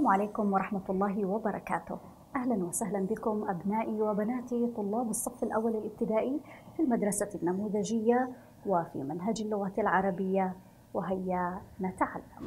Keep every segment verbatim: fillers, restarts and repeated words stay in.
السلام عليكم ورحمة الله وبركاته. أهلا وسهلا بكم أبنائي وبناتي طلاب الصف الأول الابتدائي في المدرسة النموذجية وفي منهج اللغة العربية، وهيا نتعلم.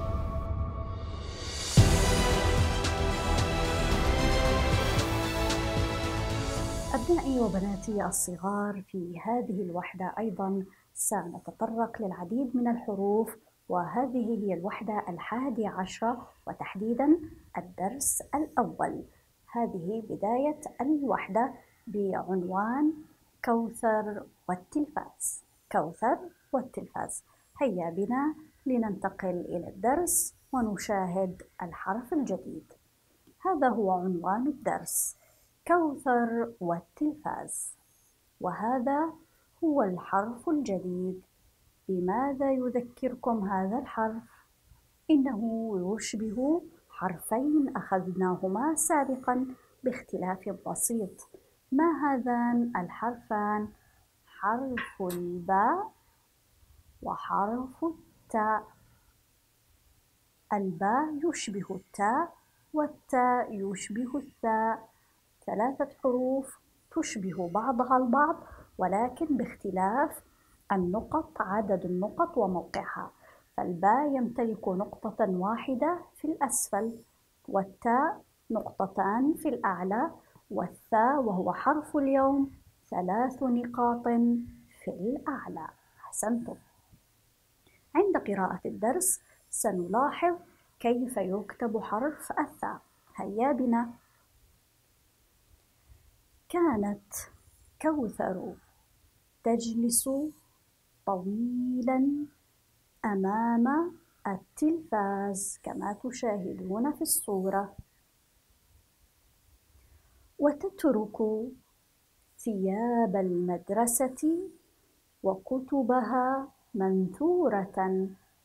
أبنائي وبناتي الصغار، في هذه الوحدة أيضا سنتطرق للعديد من الحروف، وهذه هي الوحدة الحادية عشرة وتحديدا الدرس الأول. هذه بداية الوحدة بعنوان كوثر والتلفاز. كوثر والتلفاز. هيا بنا لننتقل إلى الدرس ونشاهد الحرف الجديد. هذا هو عنوان الدرس: كوثر والتلفاز. وهذا هو الحرف الجديد. بماذا يذكركم هذا الحرف؟ إنه يشبه حرفين أخذناهما سابقا باختلاف بسيط. ما هذان الحرفان؟ حرف الباء وحرف التاء. الباء يشبه التاء والتاء يشبه الثاء. ثلاثة حروف تشبه بعضها البعض، ولكن باختلاف النقط، عدد النقط وموقعها. فالباء يمتلك نقطة واحدة في الأسفل، والتاء نقطتان في الأعلى، والثاء وهو حرف اليوم ثلاث نقاط في الأعلى. أحسنتم. عند قراءة الدرس سنلاحظ كيف يكتب حرف الثاء. هيا بنا. كانت كوثر تجلس طويلا أمام التلفاز كما تشاهدون في الصورة، وتترك ثياب المدرسة وكتبها منثورة،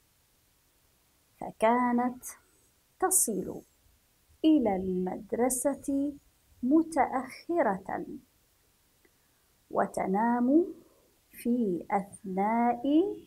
فكانت تصل إلى المدرسة متأخرة وتنام في أثناء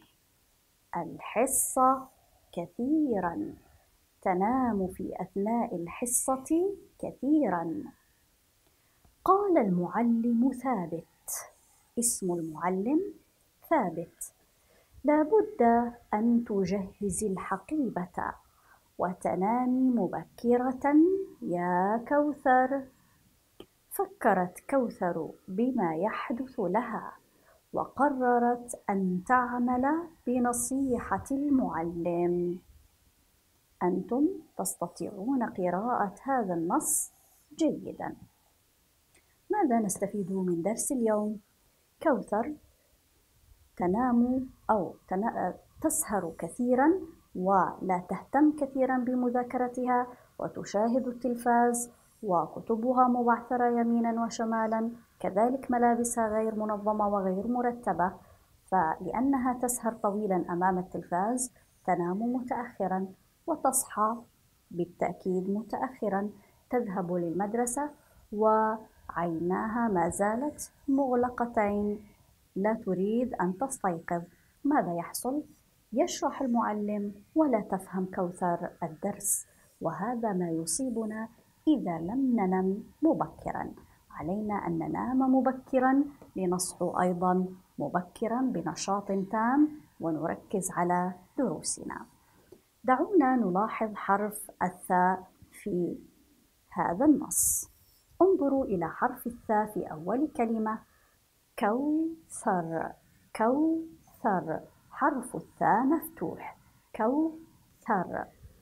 الحصة كثيرا. تنام في أثناء الحصة كثيرا. قال المعلم ثابت. اسم المعلم ثابت. لابد أن تجهزي الحقيبة وتنامي مبكرة يا كوثر. فكرت كوثر بما يحدث لها، وقررت أن تعمل بنصيحة المعلم. أنتم تستطيعون قراءة هذا النص جيدا. ماذا نستفيد من درس اليوم؟ كوثر تنام أو تسهر كثيرا ولا تهتم كثيرا بمذاكرتها، وتشاهد التلفاز، وكتبها مبعثرة يمينا وشمالا، كذلك ملابسها غير منظمة وغير مرتبة. فلأنها تسهر طويلا أمام التلفاز تنام متأخرا وتصحى بالتأكيد متأخرا. تذهب للمدرسة وعيناها ما زالت مغلقتين، لا تريد أن تستيقظ. ماذا يحصل؟ يشرح المعلم ولا تفهم كوثر الدرس، وهذا ما يصيبنا إذا لم ننم مبكرا. علينا أن ننام مبكرا لنصحو أيضا مبكرا بنشاط تام ونركز على دروسنا. دعونا نلاحظ حرف الثاء في هذا النص. انظروا إلى حرف الثاء في أول كلمة: كوثر. كوثر. حرف الثاء مفتوح. كوثر.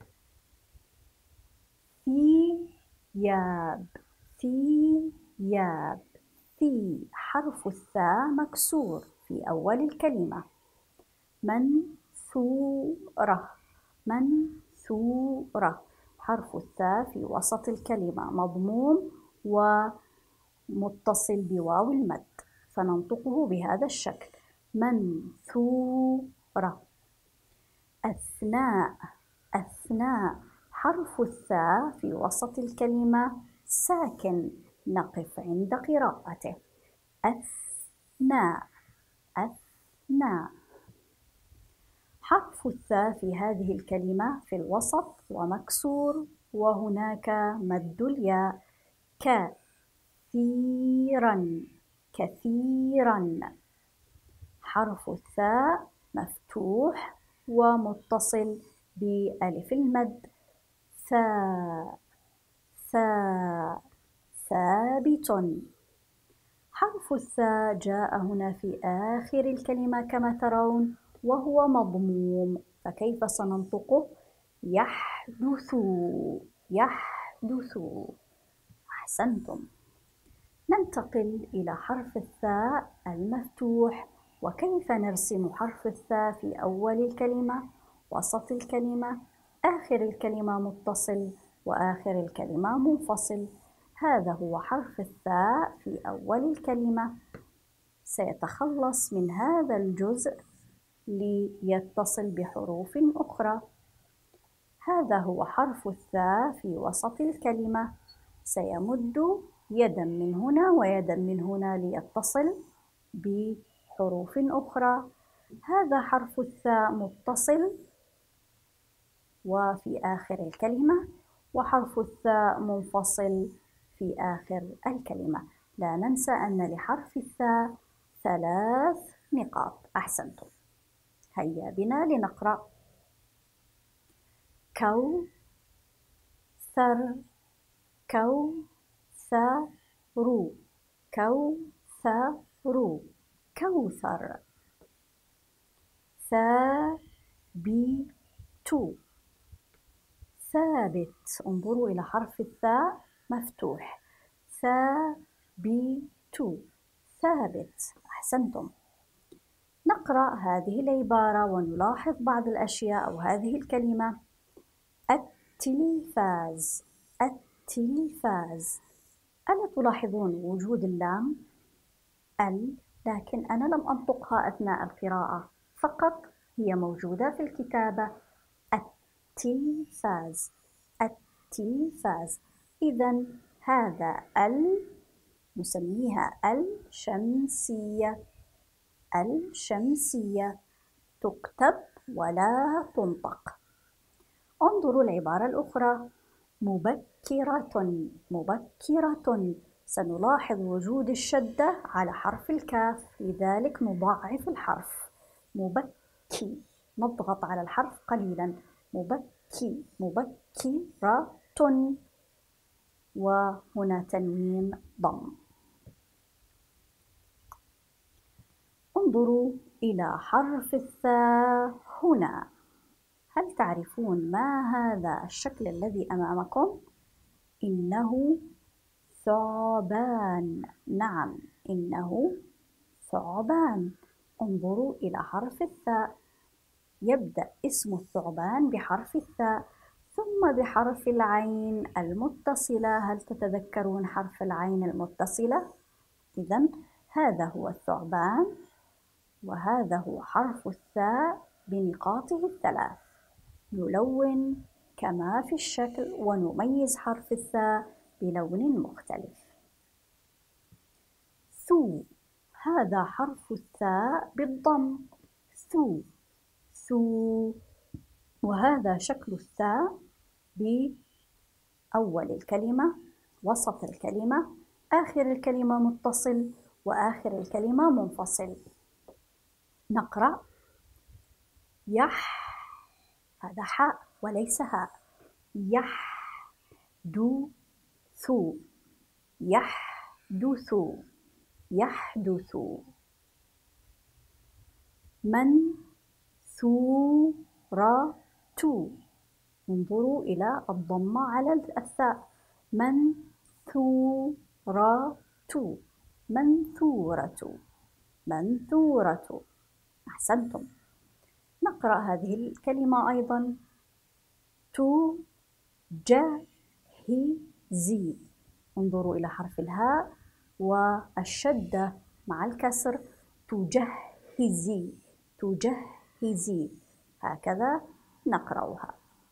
ثياب. ثياب. ثي. حرف الثاء مكسور في أول الكلمة. منثورة. منثورة. حرف الثاء في وسط الكلمة مضموم ومتصل بواو المد، فننطقه بهذا الشكل: منثورة. أثناء. أثناء. حرف الثاء في وسط الكلمة ساكن، نقف عند قراءته. أثناء. أثناء. حرف الثاء في هذه الكلمة في الوسط ومكسور وهناك مد الياء كثيرا كثيرا. حرف الثاء مفتوح ومتصل بألف المد ثاء ثاء ثابت. حرف الثاء جاء هنا في آخر الكلمة كما ترون وهو مضموم، فكيف سننطقه؟ يحدث يحدث. أحسنتم. ننتقل إلى حرف الثاء المفتوح، وكيف نرسم حرف الثاء في أول الكلمة، وسط الكلمة، آخر الكلمة متصل، وآخر الكلمة منفصل. هذا هو حرف الثاء في أول الكلمة. سيتخلص من هذا الجزء ليتصل بحروف أخرى. هذا هو حرف الثاء في وسط الكلمة. سيمد يدا من هنا ويدا من هنا ليتصل بحروف أخرى. هذا حرف الثاء متصل وفي آخر الكلمة، وحرف الثاء منفصل في آخر الكلمة. لا ننسى أن لحرف الثاء ثلاث نقاط. أحسنتم. هيا بنا لنقرأ. كوثر كوثر كوثر كوثر. ثابت ثابت. انظروا إلى حرف الثاء مفتوح. ثابت ثابت. أحسنتم. نقرأ هذه العبارة ونلاحظ بعض الأشياء أو هذه الكلمة. التلفاز التلفاز. ألا تلاحظون وجود اللام ال، لكن أنا لم أنطقها أثناء القراءة، فقط هي موجودة في الكتابة. التلفاز التلفاز. إذن هذا ال نسميها الشمسية. الشمسية تكتب ولا تنطق. انظروا العبارة الأخرى. مبكرة مبكرة. سنلاحظ وجود الشدة على حرف الكاف، لذلك نضاعف الحرف. مبكي. نضغط على الحرف قليلا. مبكي مبكرة. وهنا تنوين ضم. انظروا إلى حرف الثاء هنا. هل تعرفون ما هذا الشكل الذي أمامكم؟ إنه ثعبان. نعم، إنه ثعبان. انظروا إلى حرف الثاء. يبدأ اسم الثعبان بحرف الثاء ثم بحرف العين المتصلة. هل تتذكرون حرف العين المتصلة؟ إذن هذا هو الثعبان، وهذا هو حرف الثاء بنقاطه الثلاث. نلون كما في الشكل ونميز حرف الثاء بلون مختلف. ثو. هذا حرف الثاء بالضم. ثو ثو. وهذا شكل الثاء بأول الكلمة، وسط الكلمة، آخر الكلمة متصل، وآخر الكلمة منفصل. نقرأ. يح. هذا حاء وليس هاء. يح دو ثو يحدث يحدث. من ثورة. انظروا إلى الضمة على الثاء. من ثورة منثورة منثورة. أحسنتم. نقرأ هذه الكلمة أيضا. تجهزي. انظروا إلى حرف الهاء والشدة مع الكسر. تجهزي تجهزي. هكذا نقرأها.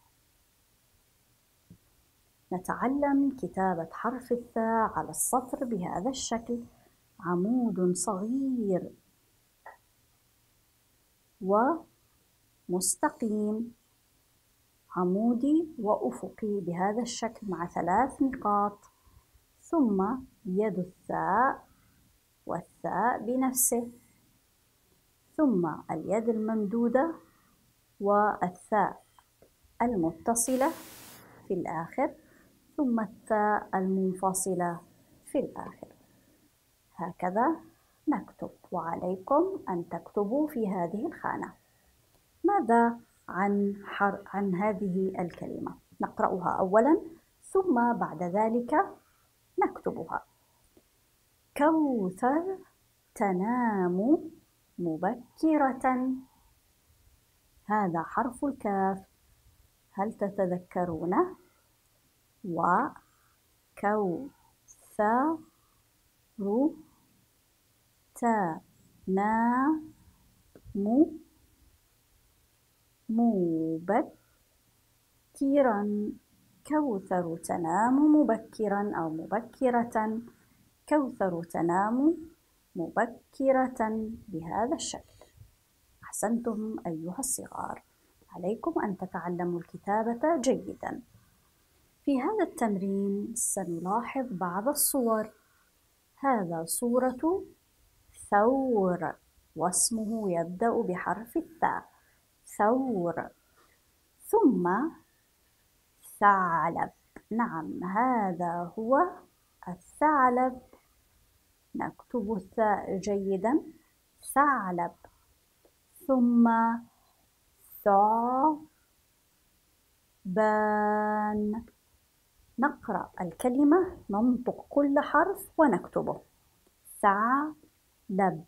نتعلم كتابة حرف الثاء على السطر بهذا الشكل. عمود صغير ومستقيم، عمودي وأفقي بهذا الشكل مع ثلاث نقاط، ثم يد الثاء والثاء بنفسه، ثم اليد الممدودة والثاء المتصلة في الآخر، ثم الثاء المنفصلة في الآخر. هكذا نكتب، وعليكم أن تكتبوا في هذه الخانة. ماذا عن, حر... عن هذه الكلمة؟ نقرأها أولا ثم بعد ذلك نكتبها. كوثر تنام مبكرة. هذا حرف الكاف، هل تتذكرونه؟ وكوثر تنام مبكرا. كوثر تنام مبكرا أو مبكرة. كوثر تنام مبكرة بهذا الشكل. أحسنتم أيها الصغار، عليكم أن تتعلموا الكتابة جيدا. في هذا التمرين سنلاحظ بعض الصور. هذا صورة ثور واسمه يبدأ بحرف الثاء، ثور. ثم ثعلب، نعم هذا هو الثعلب، نكتب الثاء جيدا، ثعلب. ثم ثعبان، نقرأ الكلمة ننطق كل حرف ونكتبه. ثعلب،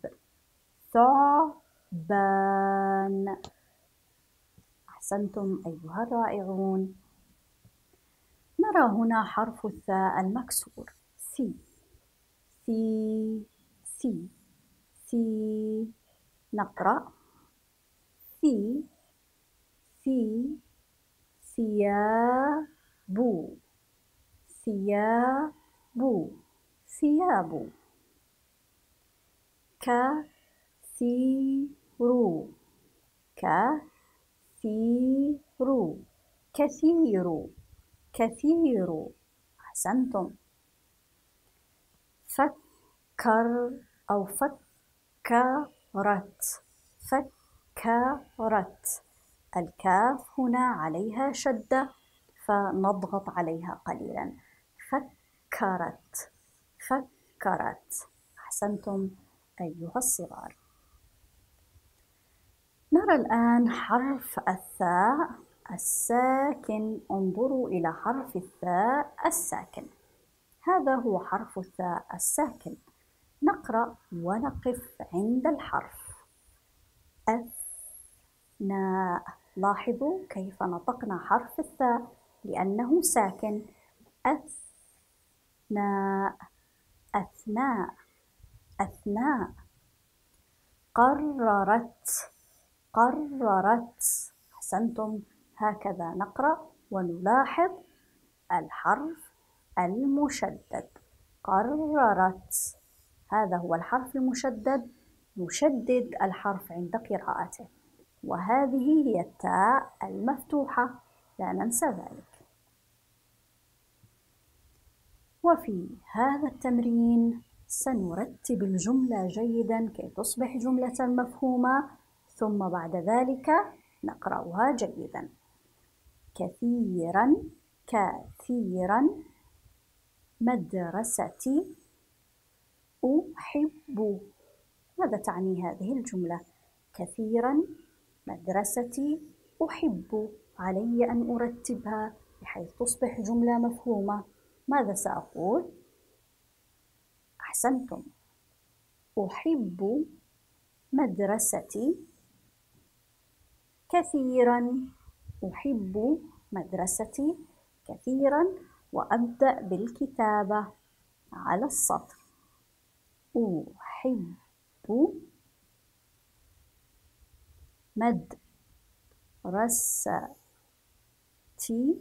ثعبان. أحسنتم أيها الرائعون. نرى هنا حرف الثاء المكسور، ثي ثي ثي ثي. نقرأ ثي ثي ثياب ثياب ثياب. كثير كثير كثير كثير. أحسنتم. فكر أو فكرت فكرت. الكاف هنا عليها شدة فنضغط عليها قليلا. فكرت فكرت. أحسنتم أيها الصغار. نرى الآن حرف الثاء الساكن. انظروا إلى حرف الثاء الساكن، هذا هو حرف الثاء الساكن. نقرأ ونقف عند الحرف. أثناء، لاحظوا كيف نطقنا حرف الثاء لأنه ساكن. أثناء أثناء أثناء. قررت قررت. أحسنتم، هكذا نقرأ ونلاحظ الحرف المشدد. قررت، هذا هو الحرف المشدد، نشدد الحرف عند قراءته. وهذه هي التاء المفتوحة، لا ننسى ذلك. وفي هذا التمرين سنرتب الجملة جيدا كي تصبح جملة مفهومة، ثم بعد ذلك نقرأها جيدا. كثيرا كثيرا مدرستي أحب. ماذا تعني هذه الجملة؟ كثيرا مدرستي أحب. علي أن أرتبها بحيث تصبح جملة مفهومة. ماذا سأقول؟ أحسنتم، أحب مدرستي كثيرا. أحب مدرستي كثيرا، وأبدأ بالكتابة على السطر. أحب مدرستي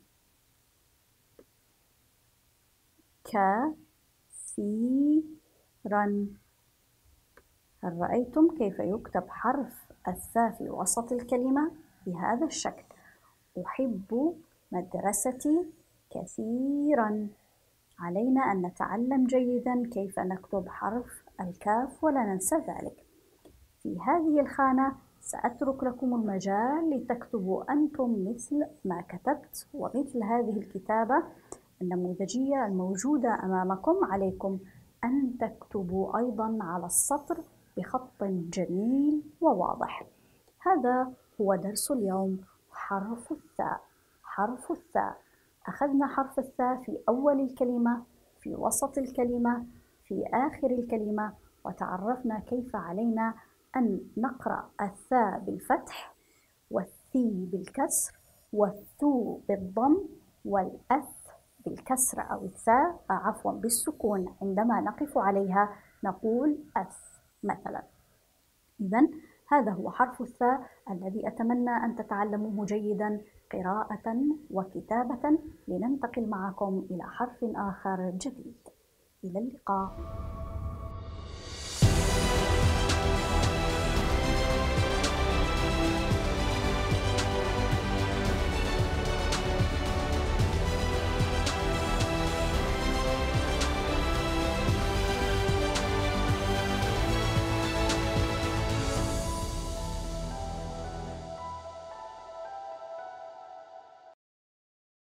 كثيرا. هل رأيتم كيف يكتب حرف الثاء في وسط الكلمة؟ بهذا الشكل. أحب مدرستي كثيرا. علينا أن نتعلم جيدا كيف نكتب حرف الكاف ولا ننسى ذلك. في هذه الخانة سأترك لكم المجال لتكتبوا أنتم مثل ما كتبت، ومثل هذه الكتابة النموذجية الموجودة أمامكم عليكم أن تكتبوا أيضا على السطر بخط جميل وواضح. هذا هو درس اليوم، حرف الثاء. حرف الثاء، أخذنا حرف الثاء في أول الكلمة، في وسط الكلمة، في آخر الكلمة، وتعرفنا كيف علينا أن نقرأ الثاء بالفتح، والثي بالكسر، والثو بالضم، والأث بالكسر أو الثاء عفوا بالسكون. عندما نقف عليها نقول أث مثلا. إذن هذا هو حرف الثاء الذي أتمنى أن تتعلموه جيدا قراءة وكتابة، لننتقل معكم إلى حرف آخر جديد. إلى اللقاء.